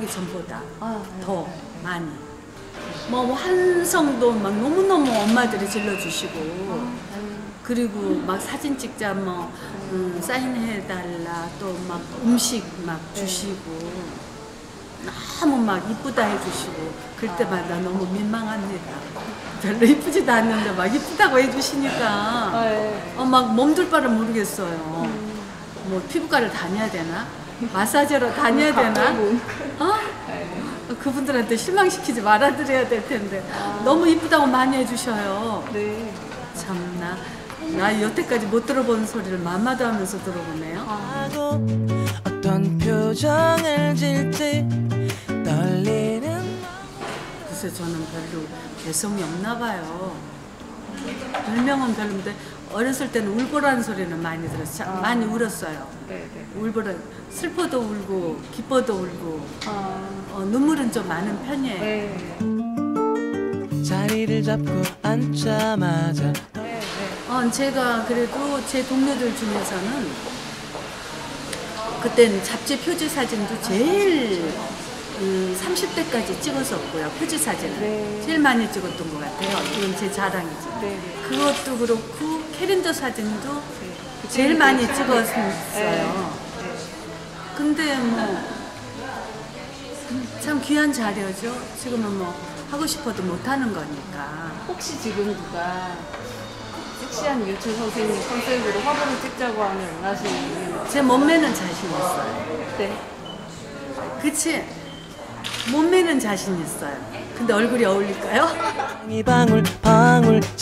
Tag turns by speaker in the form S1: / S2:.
S1: 하기 전보다 더 많이. 뭐 환성도 막 너무너무 엄마들이 질러주시고 그리고 막 사진 찍자 뭐 사인해달라 또 막 음식 막 주시고 너무 막 이쁘다 해주시고 그럴 때마다 너무 민망합니다. 별로 이쁘지도 않는데 막 이쁘다고 해주시니까 막 몸둘 바를 모르겠어요. 뭐 피부과를 다녀야 되나? 마사지로 다녀야 되나? 그분들한테 실망시키지 말아드려야 될 텐데 너무 이쁘다고 많이 해주셔요.
S2: 네.
S1: 참나 나 여태까지 못 들어본 소리를 맘마도 하면서 들어보네요.
S3: 어떤 표정을 질지 떨리는.
S1: 글쎄 저는 별로 개성이 없나 봐요. 별명은 별로인데 어렸을 때는 울보라는 소리는 많이 들었어요. 많이 울었어요. 울보라 슬퍼도 울고 기뻐도 울고 눈물은 좀 많은 편이에요.
S3: 자리를 잡고 앉자마자
S1: 제가 그래도 제 동료들 중에서는 그때는 잡지 표지 사진도 제일 30대까지 찍었었고요. 표지 사진을 제일 많이 찍었던 것 같아요. 이건 제 자랑이지. 그것도 그렇고 캘린더 사진도 제일 많이 찍었어요. 근데 뭐 참 귀한 자료죠. 지금은 뭐 하고 싶어도 못하는 거니까.
S2: 혹시 지금 누가 섹시한 유출 선생님 컨셉으로 화보를 찍자고 하면 원하시는?
S1: 제 몸매는 자신 있어요.
S2: 네.
S1: 그치? 몸매는 자신 있어요. 근데 얼굴이 어울릴까요?
S3: 이 방울 방울